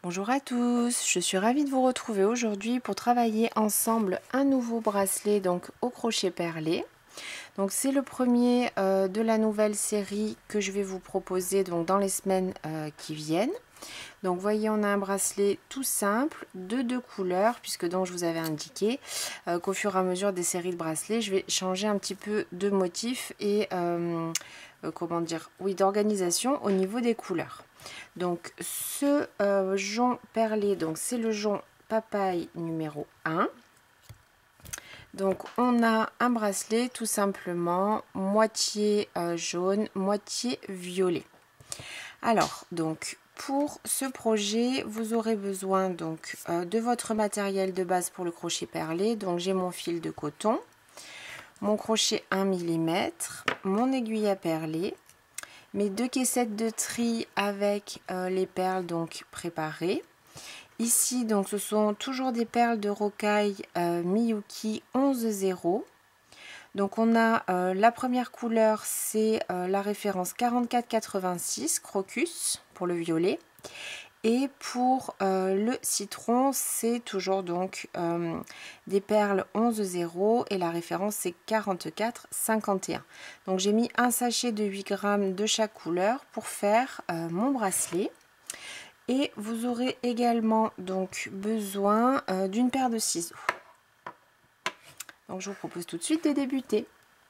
Bonjour à tous, je suis ravie de vous retrouver aujourd'hui pour travailler ensemble un nouveau bracelet donc au crochet perlé. Donc c'est le premier de la nouvelle série que je vais vous proposer donc dans les semaines qui viennent. Donc voyez, on a un bracelet tout simple de deux couleurs, puisque donc je vous avais indiqué qu'au fur et à mesure des séries de bracelets, je vais changer un petit peu de motif et comment dire, oui, d'organisation au niveau des couleurs. Donc ce jonc perlé, donc c'est le jonc papaye numéro 1. Donc on a un bracelet tout simplement moitié jaune, moitié violet. Alors donc pour ce projet, vous aurez besoin donc de votre matériel de base pour le crochet perlé. Donc j'ai mon fil de coton, mon crochet 1 mm, mon aiguille à perler, mes deux caissettes de tri avec les perles donc préparées. Ici donc ce sont toujours des perles de rocaille Miyuki 11-0. Donc on a la première couleur, c'est la référence 4486 Crocus pour le violet. Et pour le citron, c'est toujours donc des perles 11-0 et la référence c'est 44-51. Donc j'ai mis un sachet de 8 grammes de chaque couleur pour faire mon bracelet. Et vous aurez également donc besoin d'une paire de ciseaux. Donc je vous propose tout de suite de débuter.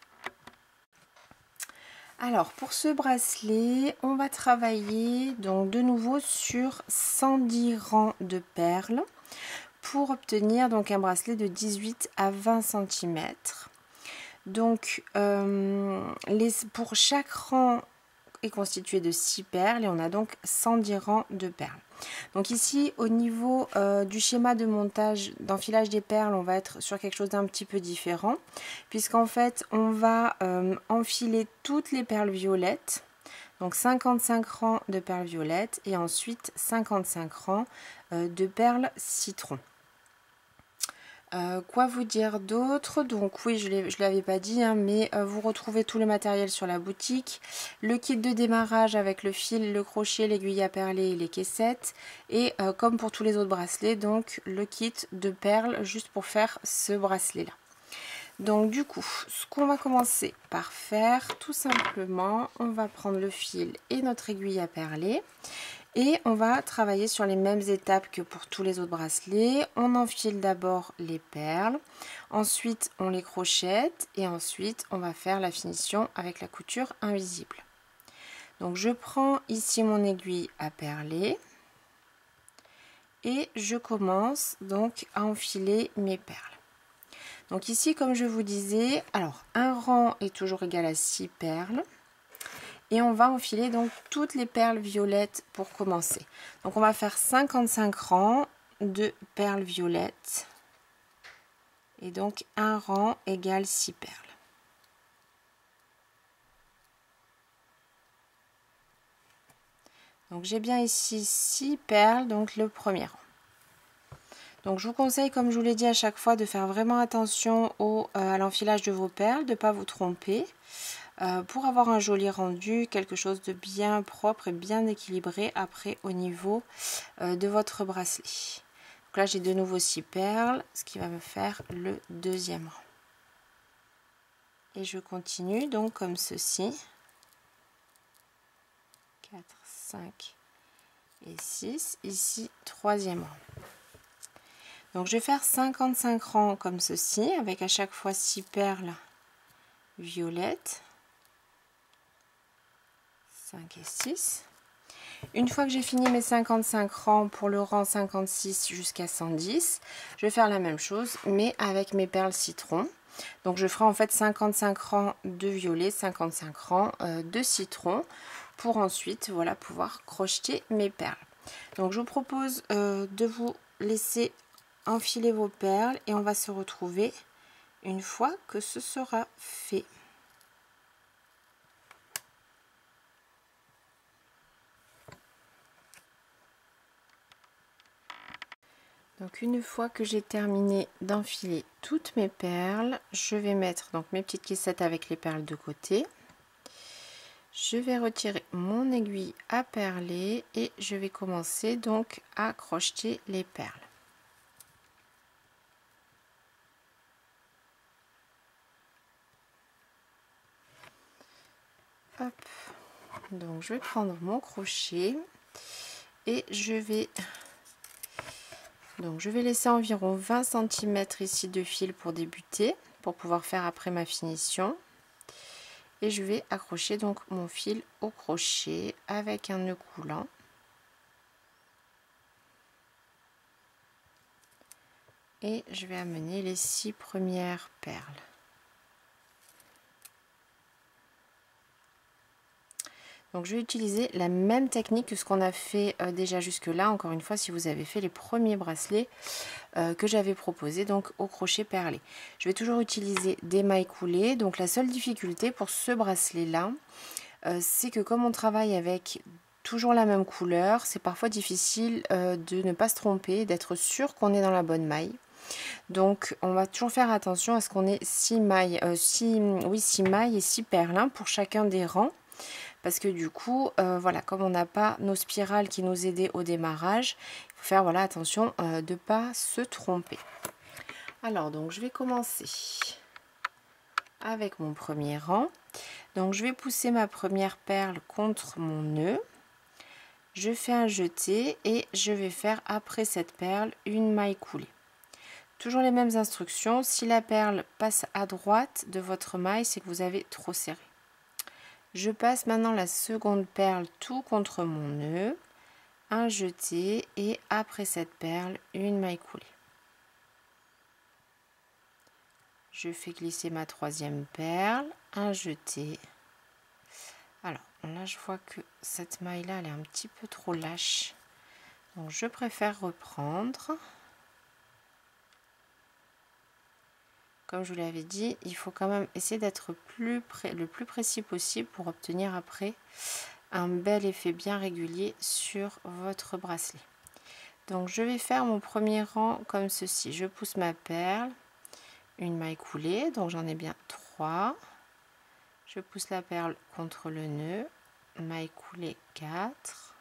Alors pour ce bracelet, on va travailler donc de nouveau sur 110 rangs de perles pour obtenir donc un bracelet de 18 à 20 cm. Donc pour chaque rang est constitué de 6 perles et on a donc 110 rangs de perles. Donc ici au niveau du schéma de montage d'enfilage des perles, on va être sur quelque chose d'un petit peu différent, puisqu'en fait on va enfiler toutes les perles violettes, donc 55 rangs de perles violettes et ensuite 55 rangs de perles citron. Quoi vous dire d'autre? Donc oui, je ne l'avais pas dit, hein, mais vous retrouvez tout le matériel sur la boutique. Le kit de démarrage avec le fil, le crochet, l'aiguille à perler et les caissettes. Et comme pour tous les autres bracelets, donc le kit de perles juste pour faire ce bracelet-là. Donc du coup, ce qu'on va commencer par faire, tout simplement, on va prendre le fil et notre aiguille à perler. Et on va travailler sur les mêmes étapes que pour tous les autres bracelets. On enfile d'abord les perles, ensuite on les crochette et ensuite on va faire la finition avec la couture invisible. Donc je prends ici mon aiguille à perler et je commence donc à enfiler mes perles. Donc ici, comme je vous disais, alors un rang est toujours égal à 6 perles. Et on va enfiler donc toutes les perles violettes pour commencer. Donc on va faire 55 rangs de perles violettes. Et donc un rang égale 6 perles. Donc j'ai bien ici 6 perles, donc le premier rang. Donc je vous conseille, comme je vous l'ai dit à chaque fois, de faire vraiment attention à l'enfilage de vos perles, de ne pas vous tromper. Pour avoir un joli rendu, quelque chose de bien propre et bien équilibré après au niveau de votre bracelet. Donc là j'ai de nouveau 6 perles, ce qui va me faire le deuxième rang. Et je continue donc comme ceci. 4, 5 et 6. Ici, troisième rang. Donc je vais faire 55 rangs comme ceci, avec à chaque fois 6 perles violettes. 5 et 6. Une fois que j'ai fini mes 55 rangs pour le rang 56 jusqu'à 110, je vais faire la même chose mais avec mes perles citron. Donc je ferai en fait 55 rangs de violet, 55 rangs de citron pour ensuite voilà pouvoir crocheter mes perles. Donc je vous propose de vous laisser enfiler vos perles et on va se retrouver une fois que ce sera fait. Donc une fois que j'ai terminé d'enfiler toutes mes perles, je vais mettre donc mes petites caissettes avec les perles de côté. Je vais retirer mon aiguille à perler et je vais commencer donc à crocheter les perles. Hop. Donc je vais prendre mon crochet et je vais laisser environ 20 cm ici de fil pour débuter, pour pouvoir faire après ma finition. Et je vais accrocher donc mon fil au crochet avec un nœud coulant. Et je vais amener les 6 premières perles. Donc je vais utiliser la même technique que ce qu'on a fait déjà jusque là, encore une fois si vous avez fait les premiers bracelets que j'avais proposé donc au crochet perlé. Je vais toujours utiliser des mailles coulées. Donc la seule difficulté pour ce bracelet là, c'est que comme on travaille avec toujours la même couleur, c'est parfois difficile de ne pas se tromper, d'être sûr qu'on est dans la bonne maille. Donc on va toujours faire attention à ce qu'on ait 6 mailles, 6 mailles et 6 perles hein, pour chacun des rangs. Parce que du coup, voilà, comme on n'a pas nos spirales qui nous aidaient au démarrage, il faut faire voilà, attention de ne pas se tromper. Alors donc je vais commencer avec mon premier rang. Donc je vais pousser ma première perle contre mon nœud. Je fais un jeté et je vais faire après cette perle une maille coulée. Toujours les mêmes instructions. Si la perle passe à droite de votre maille, c'est que vous avez trop serré. Je passe maintenant la seconde perle tout contre mon nœud, un jeté et après cette perle, une maille coulée. Je fais glisser ma troisième perle, un jeté. Alors là, je vois que cette maille-là, elle est un petit peu trop lâche. Donc je préfère reprendre. Comme je vous l'avais dit, il faut quand même essayer d'être le plus précis possible pour obtenir après un bel effet bien régulier sur votre bracelet. Donc je vais faire mon premier rang comme ceci. Je pousse ma perle, une maille coulée, donc j'en ai bien 3. Je pousse la perle contre le nœud, maille coulée 4,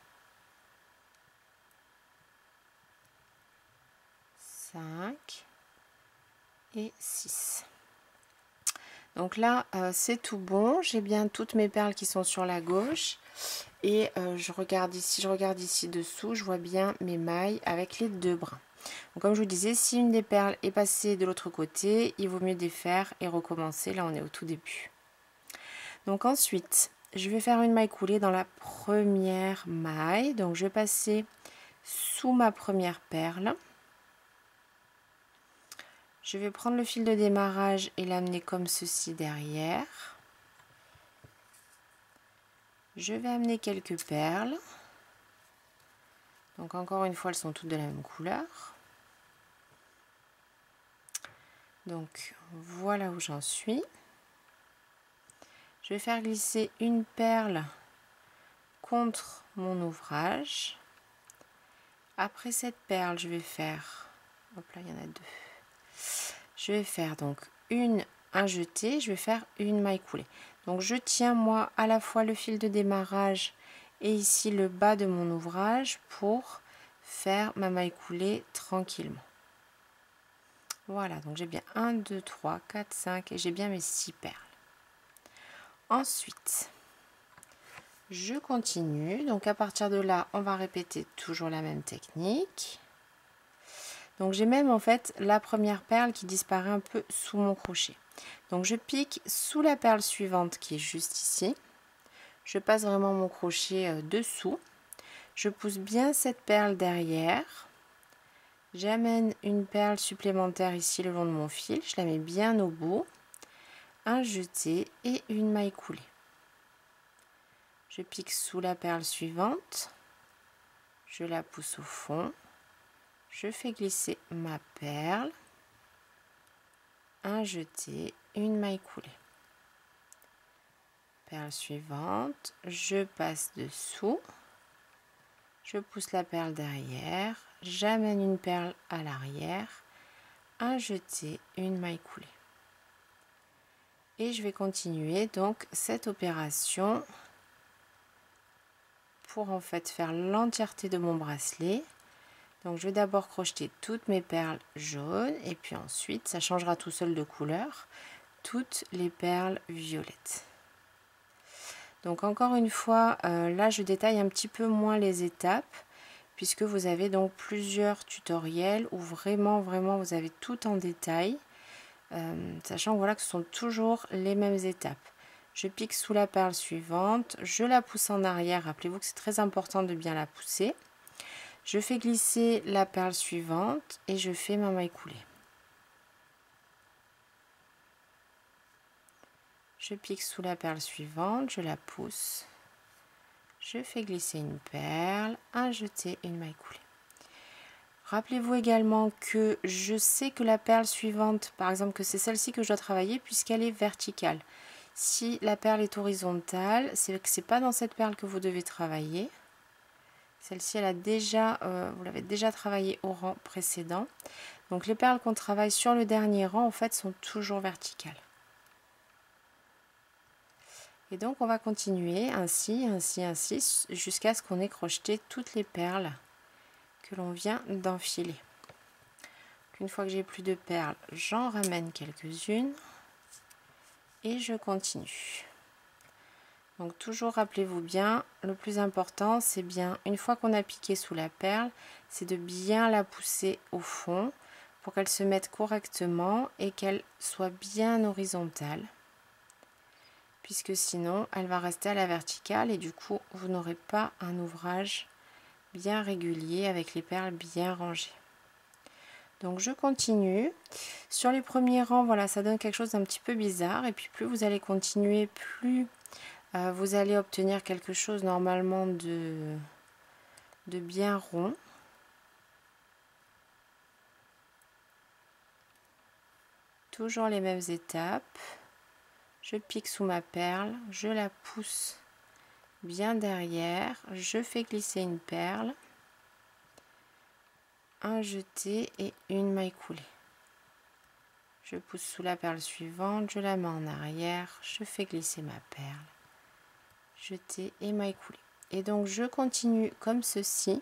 5 et 6. Donc là c'est tout bon, j'ai bien toutes mes perles qui sont sur la gauche et je regarde ici dessous, je vois bien mes mailles avec les deux brins. Donc, comme je vous disais, si une des perles est passée de l'autre côté, il vaut mieux défaire et recommencer. Là on est au tout début. Donc ensuite je vais faire une maille coulée dans la première maille, donc je vais passer sous ma première perle. Je vais prendre le fil de démarrage et l'amener comme ceci derrière. Je vais amener quelques perles. Donc encore une fois, elles sont toutes de la même couleur. Donc voilà où j'en suis. Je vais faire glisser une perle contre mon ouvrage. Après cette perle, je vais faire, hop là, il y en a deux. Je vais faire donc un jeté, je vais faire une maille coulée. Donc je tiens moi à la fois le fil de démarrage et ici le bas de mon ouvrage pour faire ma maille coulée tranquillement. Voilà, donc j'ai bien 1, 2, 3, 4, 5 et j'ai bien mes 6 perles. Ensuite, je continue. Donc à partir de là, on va répéter toujours la même technique. Donc j'ai même en fait la première perle qui disparaît un peu sous mon crochet. Donc je pique sous la perle suivante qui est juste ici. Je passe vraiment mon crochet dessous. Je pousse bien cette perle derrière. J'amène une perle supplémentaire ici le long de mon fil. Je la mets bien au bout. Un jeté et une maille coulée. Je pique sous la perle suivante. Je la pousse au fond. Je fais glisser ma perle, un jeté, une maille coulée. Perle suivante, je passe dessous, je pousse la perle derrière, j'amène une perle à l'arrière, un jeté, une maille coulée. Et je vais continuer donc cette opération pour en fait faire l'entièreté de mon bracelet. Donc je vais d'abord crocheter toutes mes perles jaunes et puis ensuite ça changera tout seul de couleur, toutes les perles violettes. Donc encore une fois, là je détaille un petit peu moins les étapes puisque vous avez donc plusieurs tutoriels où vraiment vous avez tout en détail, sachant voilà que ce sont toujours les mêmes étapes. Je pique sous la perle suivante, je la pousse en arrière, rappelez-vous que c'est très important de bien la pousser. Je fais glisser la perle suivante et je fais ma maille coulée. Je pique sous la perle suivante, je la pousse, je fais glisser une perle, un jeté, une maille coulée. Rappelez-vous également que je sais que la perle suivante, par exemple que c'est celle-ci que je dois travailler puisqu'elle est verticale. Si la perle est horizontale, c'est que c'est pas dans cette perle que vous devez travailler. Celle-ci, elle a déjà, vous l'avez déjà travaillée au rang précédent. Donc les perles qu'on travaille sur le dernier rang, en fait, sont toujours verticales. Et donc on va continuer ainsi, jusqu'à ce qu'on ait crocheté toutes les perles que l'on vient d'enfiler. Une fois que j'ai plus de perles, j'en ramène quelques-unes et je continue. Donc toujours rappelez-vous bien, le plus important c'est bien, une fois qu'on a piqué sous la perle, c'est de bien la pousser au fond pour qu'elle se mette correctement et qu'elle soit bien horizontale. Puisque sinon elle va rester à la verticale et du coup vous n'aurez pas un ouvrage bien régulier avec les perles bien rangées. Donc je continue. Sur les premiers rangs, voilà, ça donne quelque chose d'un petit peu bizarre et puis plus vous allez continuer, plus vous allez obtenir quelque chose normalement de bien rond. Toujours les mêmes étapes. Je pique sous ma perle, je la pousse bien derrière, je fais glisser une perle, un jeté et une maille coulée. Je pousse sous la perle suivante, je la mets en arrière, je fais glisser ma perle, jeté et maille coulée. Et donc je continue comme ceci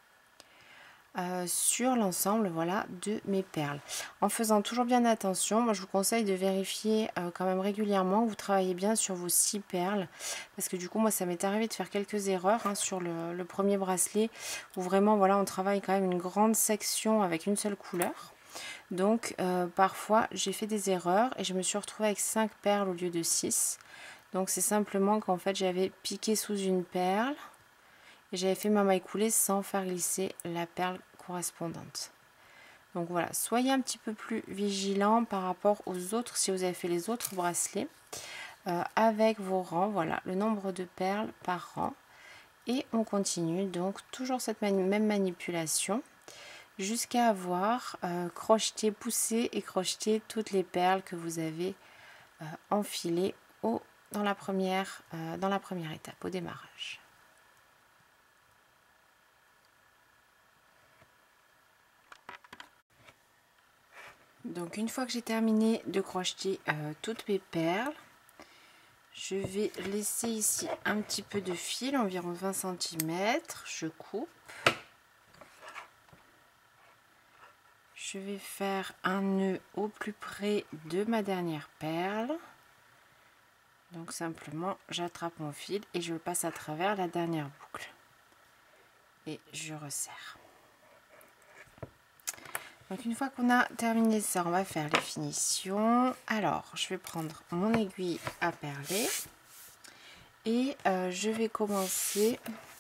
sur l'ensemble, voilà, de mes perles, en faisant toujours bien attention. Moi je vous conseille de vérifier quand même régulièrement que vous travaillez bien sur vos 6 perles, parce que du coup moi ça m'est arrivé de faire quelques erreurs sur le premier bracelet où vraiment voilà on travaille quand même une grande section avec une seule couleur. Donc parfois j'ai fait des erreurs et je me suis retrouvée avec 5 perles au lieu de 6. Donc c'est simplement qu'en fait j'avais piqué sous une perle et j'avais fait ma maille coulée sans faire glisser la perle correspondante. Donc voilà, soyez un petit peu plus vigilant par rapport aux autres, si vous avez fait les autres bracelets, avec vos rangs, voilà, le nombre de perles par rang. Et on continue donc toujours cette même manipulation jusqu'à avoir crocheté, poussé et crocheté toutes les perles que vous avez enfilées dans la première étape, au démarrage. Donc une fois que j'ai terminé de crocheter toutes mes perles, je vais laisser ici un petit peu de fil, environ 20 cm, je coupe. Je vais faire un nœud au plus près de ma dernière perle. Donc simplement j'attrape mon fil et je le passe à travers la dernière boucle. Et je resserre. Donc une fois qu'on a terminé ça, on va faire les finitions. Alors je vais prendre mon aiguille à perler et je vais commencer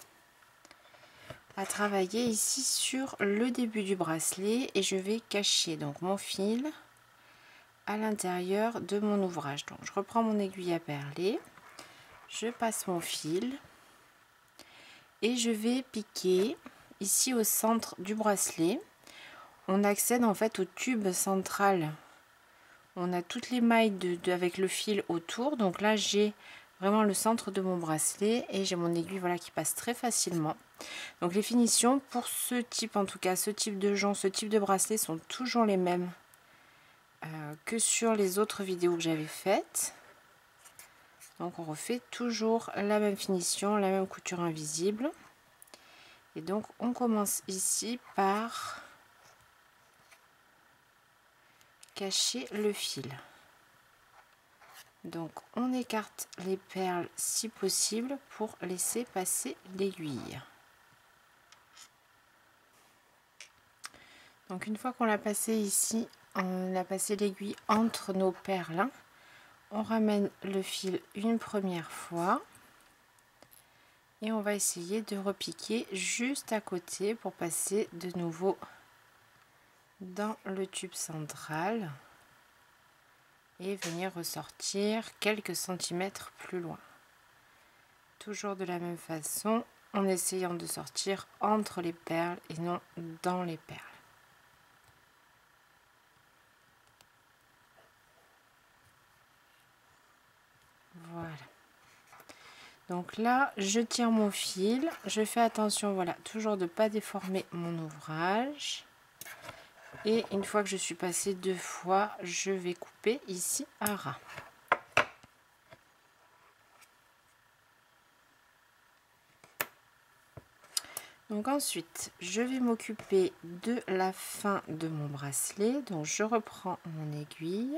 à travailler ici sur le début du bracelet et je vais cacher donc mon fil à l'intérieur de mon ouvrage. Donc je reprends mon aiguille à perler, je passe mon fil et je vais piquer ici au centre du bracelet. On accède en fait au tube central. On a toutes les mailles avec le fil autour. Donc là j'ai vraiment le centre de mon bracelet et j'ai mon aiguille voilà qui passe très facilement. Donc les finitions pour ce type, en tout cas ce type de jonc, ce type de bracelet sont toujours les mêmes que sur les autres vidéos que j'avais faites. Donc on refait toujours la même finition, la même couture invisible. Et donc on commence ici par cacher le fil. Donc on écarte les perles si possible pour laisser passer l'aiguille. Donc une fois qu'on l'a passé ici, on a passé l'aiguille entre nos perles, on ramène le fil une première fois et on va essayer de repiquer juste à côté pour passer de nouveau dans le tube central et venir ressortir quelques centimètres plus loin. Toujours de la même façon, en essayant de sortir entre les perles et non dans les perles. Voilà. Donc là, je tire mon fil, je fais attention, voilà, toujours de ne pas déformer mon ouvrage. Et une fois que je suis passée 2 fois, je vais couper ici à ras. Donc ensuite, je vais m'occuper de la fin de mon bracelet. Donc je reprends mon aiguille.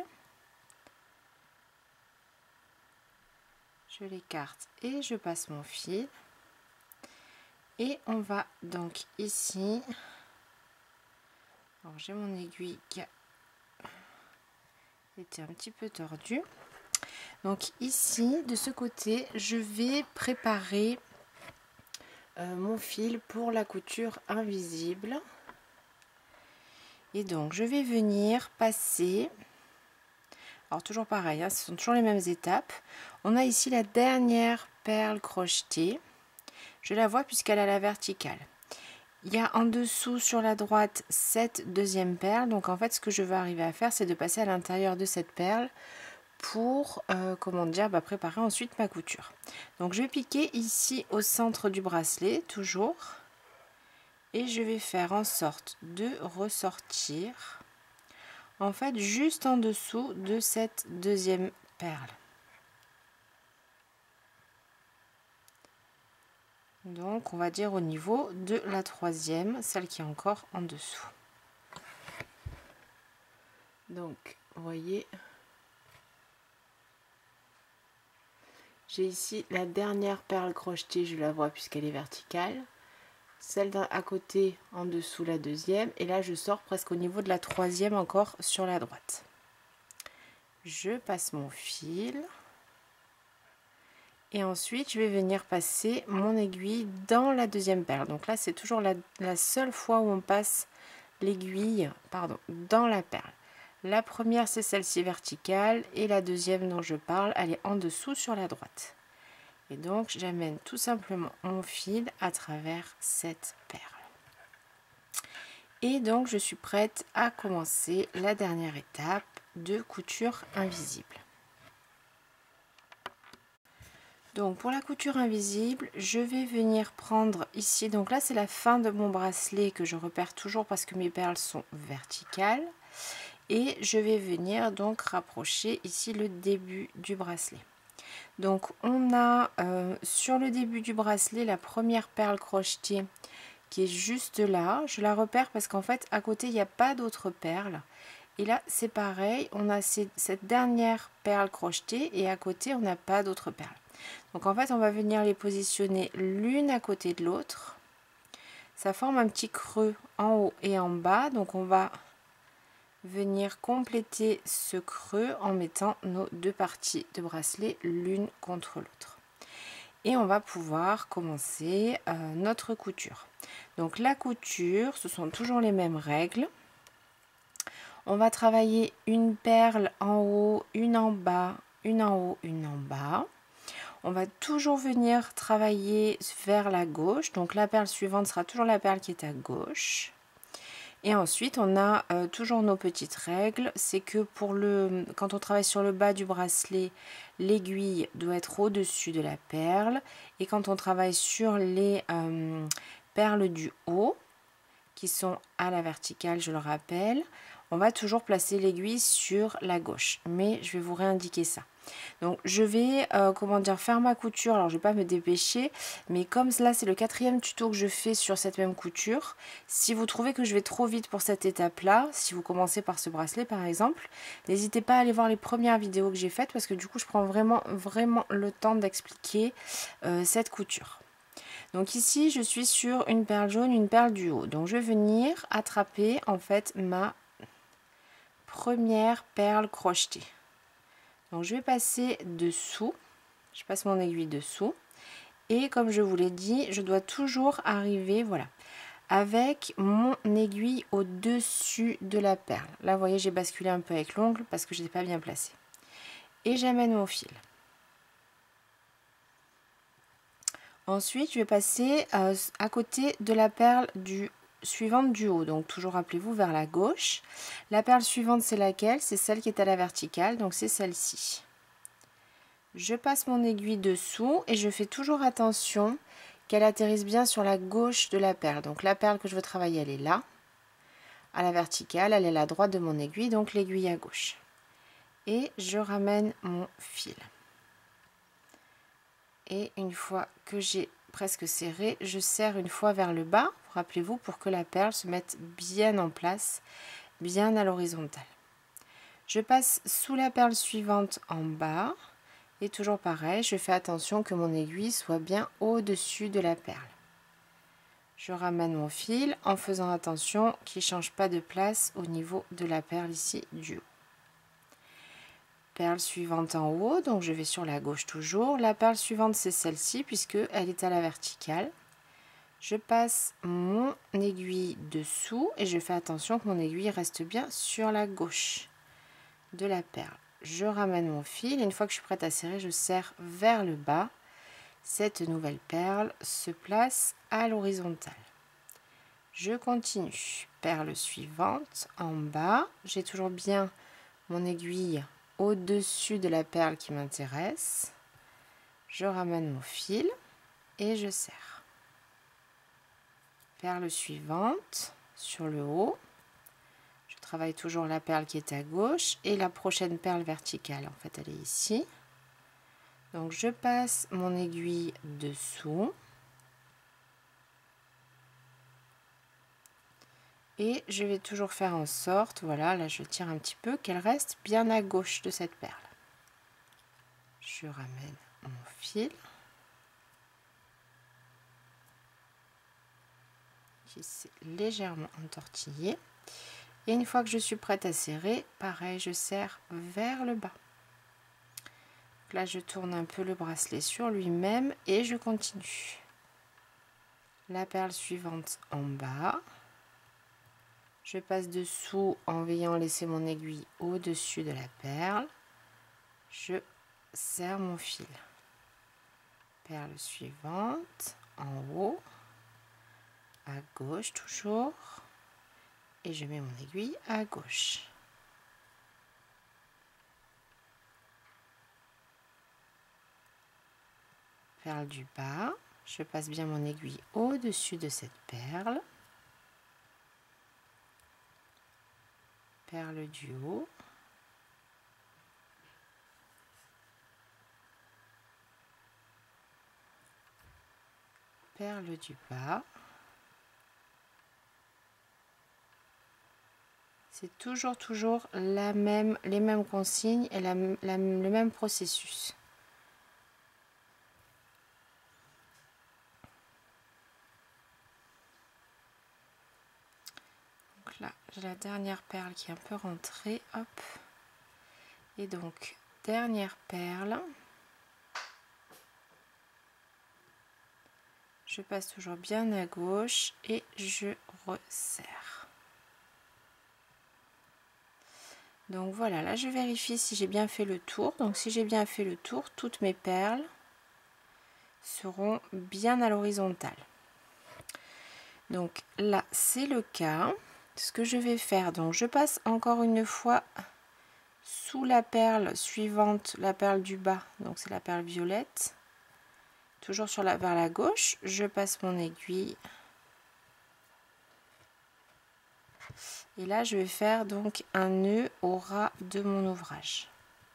Je l'écarte et je passe mon fil. Et on va donc ici... Alors j'ai mon aiguille qui a été un petit peu tordue. Donc ici, de ce côté, je vais préparer mon fil pour la couture invisible. Et donc je vais venir passer, alors toujours pareil, hein, ce sont toujours les mêmes étapes. On a ici la dernière perle crochetée, je la vois puisqu'elle a la verticale. Il y a en dessous sur la droite cette deuxième perle, donc en fait ce que je veux arriver à faire, c'est de passer à l'intérieur de cette perle pour comment dire, préparer ensuite ma couture. Donc je vais piquer ici au centre du bracelet toujours et je vais faire en sorte de ressortir en fait juste en dessous de cette deuxième perle. Donc on va dire au niveau de la troisième, celle qui est encore en dessous. Donc vous voyez, j'ai ici la dernière perle crochetée, je la vois puisqu'elle est verticale. Celle à côté en dessous la deuxième, et là je sors presque au niveau de la troisième encore sur la droite. Je passe mon fil et ensuite je vais venir passer mon aiguille dans la deuxième perle. Donc là c'est toujours la seule fois où on passe l'aiguille dans la perle. La première c'est celle-ci verticale et la deuxième dont je parle, elle est en dessous sur la droite. Et donc j'amène tout simplement mon fil à travers cette perle. Et donc je suis prête à commencer la dernière étape de couture invisible. Donc pour la couture invisible, je vais venir prendre ici, donc là c'est la fin de mon bracelet que je repère toujours parce que mes perles sont verticales. Et je vais venir donc rapprocher ici le début du bracelet. Donc on a sur le début du bracelet la première perle crochetée qui est juste là. Je la repère parce qu'en fait à côté il n'y a pas d'autres perles. Et là c'est pareil, on a cette dernière perle crochetée et à côté on n'a pas d'autres perles. Donc en fait on va venir les positionner l'une à côté de l'autre. Ça forme un petit creux en haut et en bas. Donc on va venir compléter ce creux en mettant nos deux parties de bracelet l'une contre l'autre. Et on va pouvoir commencer notre couture. Donc la couture, ce sont toujours les mêmes règles. On va travailler une perle en haut, une en bas, une en haut, une en bas. On va toujours venir travailler vers la gauche. Donc la perle suivante sera toujours la perle qui est à gauche. Et ensuite, on a toujours nos petites règles. C'est que quand on travaille sur le bas du bracelet, l'aiguille doit être au-dessus de la perle. Et quand on travaille sur les perles du haut, qui sont à la verticale, je le rappelle, on va toujours placer l'aiguille sur la gauche, mais je vais vous réindiquer ça. Donc je vais comment dire, faire ma couture. Alors je vais pas me dépêcher, mais comme là c'est le 4e tuto que je fais sur cette même couture, si vous trouvez que je vais trop vite pour cette étape là, si vous commencez par ce bracelet par exemple, n'hésitez pas à aller voir les premières vidéos que j'ai faites, parce que du coup je prends vraiment le temps d'expliquer cette couture. Donc ici je suis sur une perle jaune, une perle du haut, donc je vais venir attraper en fait ma première perle crochetée. Donc je vais passer dessous, je passe mon aiguille dessous, et comme je vous l'ai dit, je dois toujours arriver, voilà, avec mon aiguille au-dessus de la perle. Là vous voyez, j'ai basculé un peu avec l'ongle parce que je n'ai pas bien placé. Et j'amène mon fil. Ensuite je vais passer à côté de la perle suivante du haut, donc toujours rappelez-vous vers la gauche. La perle suivante c'est laquelle? C'est celle qui est à la verticale, donc c'est celle-ci. Je passe mon aiguille dessous et je fais toujours attention qu'elle atterrisse bien sur la gauche de la perle. Donc la perle que je veux travailler, elle est là, à la verticale, elle est à la droite de mon aiguille, donc l'aiguille à gauche. Et je ramène mon fil. Et une fois que j'ai presque serré, je serre une fois vers le bas, rappelez-vous, pour que la perle se mette bien en place, bien à l'horizontale. Je passe sous la perle suivante en bas. Et toujours pareil, je fais attention que mon aiguille soit bien au-dessus de la perle. Je ramène mon fil en faisant attention qu'il ne change pas de place au niveau de la perle ici du haut. Perle suivante en haut, donc je vais sur la gauche toujours. La perle suivante c'est celle-ci puisqu'elle est à la verticale. Je passe mon aiguille dessous et je fais attention que mon aiguille reste bien sur la gauche de la perle. Je ramène mon fil et une fois que je suis prête à serrer, je serre vers le bas. Cette nouvelle perle se place à l'horizontale. Je continue. Perle suivante en bas. J'ai toujours bien mon aiguille au-dessus de la perle qui m'intéresse. Je ramène mon fil et je serre. Perle suivante sur le haut. Je travaille toujours la perle qui est à gauche et la prochaine perle verticale, en fait elle est ici. Donc je passe mon aiguille dessous et je vais toujours faire en sorte, voilà, là je tire un petit peu, qu'elle reste bien à gauche de cette perle. Je ramène mon fil qui s'est légèrement entortillé. Et une fois que je suis prête à serrer, pareil, je serre vers le bas. Donc là, je tourne un peu le bracelet sur lui-même et je continue. La perle suivante en bas. Je passe dessous en veillant à laisser mon aiguille au-dessus de la perle. Je serre mon fil. Perle suivante en haut, à gauche toujours. Et je mets mon aiguille à gauche. Perle du bas, je passe bien mon aiguille au-dessus de cette perle. Perle du haut. Perle du bas. C'est toujours les mêmes consignes et le même processus. Donc là, j'ai la dernière perle qui est un peu rentrée. Hop. Et donc, dernière perle. Je passe toujours bien à gauche et je resserre. Donc voilà, là je vérifie si j'ai bien fait le tour. Donc si j'ai bien fait le tour, toutes mes perles seront bien à l'horizontale. Donc là c'est le cas. Ce que je vais faire, donc je passe encore une fois sous la perle suivante, la perle du bas, donc c'est la perle violette. Toujours vers la gauche, je passe mon aiguille. Et là je vais faire donc un nœud au ras de mon ouvrage.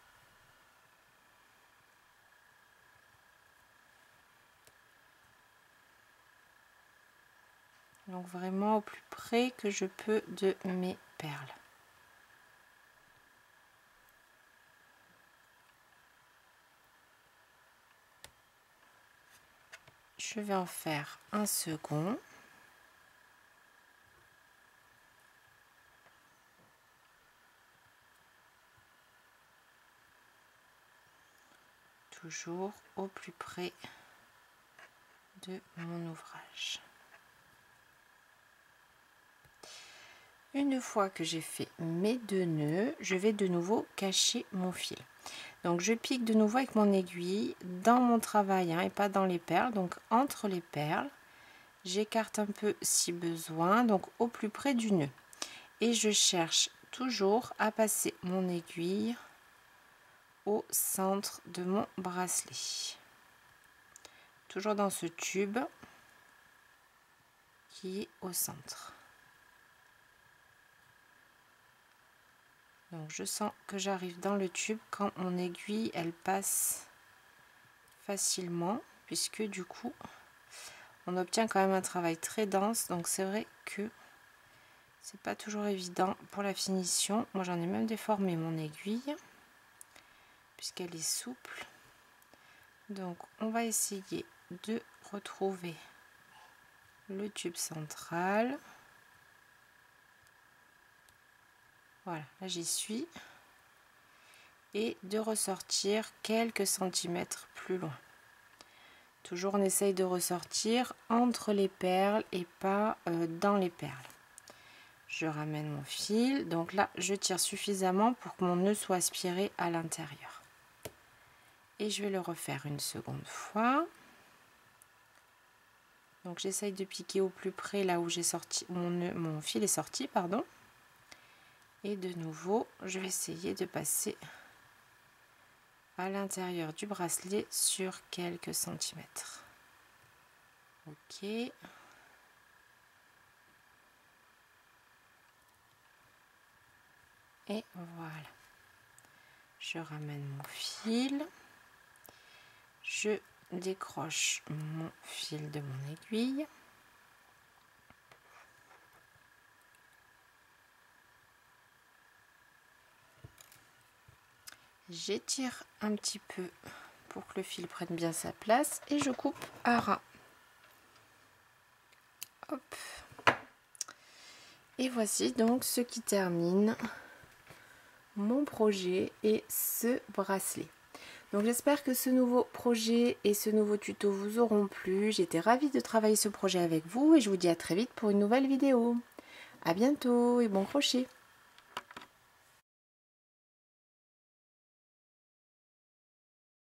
Donc vraiment au plus près que je peux de mes perles. Je vais en faire un second. Toujours au plus près de mon ouvrage. Une fois que j'ai fait mes 2 nœuds, je vais de nouveau cacher mon fil. Donc je pique de nouveau avec mon aiguille dans mon travail et pas dans les perles. Donc entre les perles, j'écarte un peu si besoin, donc au plus près du nœud. Et je cherche toujours à passer mon aiguille au centre de mon bracelet. Toujours dans ce tube qui est au centre. Donc je sens que j'arrive dans le tube quand mon aiguille elle passe facilement, puisque du coup on obtient quand même un travail très dense. Donc c'est vrai que c'est pas toujours évident pour la finition. Moi j'en ai même déformé mon aiguille puisqu'elle est souple. Donc on va essayer de retrouver le tube central. Voilà, là j'y suis. Et de ressortir quelques centimètres plus loin. Toujours on essaye de ressortir entre les perles et pas dans les perles. Je ramène mon fil, donc là je tire suffisamment pour que mon nœud soit aspiré à l'intérieur. Et je vais le refaire une seconde fois. Donc j'essaye de piquer au plus près là où j'ai sorti mon fil est sorti, pardon. Et de nouveau, je vais essayer de passer à l'intérieur du bracelet sur quelques centimètres. Ok. Et voilà. Je ramène mon fil. Je décroche mon fil de mon aiguille. J'étire un petit peu pour que le fil prenne bien sa place et je coupe à ras. Hop. Et voici donc ce qui termine mon projet et ce bracelet. Donc j'espère que ce nouveau projet et ce nouveau tuto vous auront plu. J'étais ravie de travailler ce projet avec vous et je vous dis à très vite pour une nouvelle vidéo. À bientôt et bon crochet!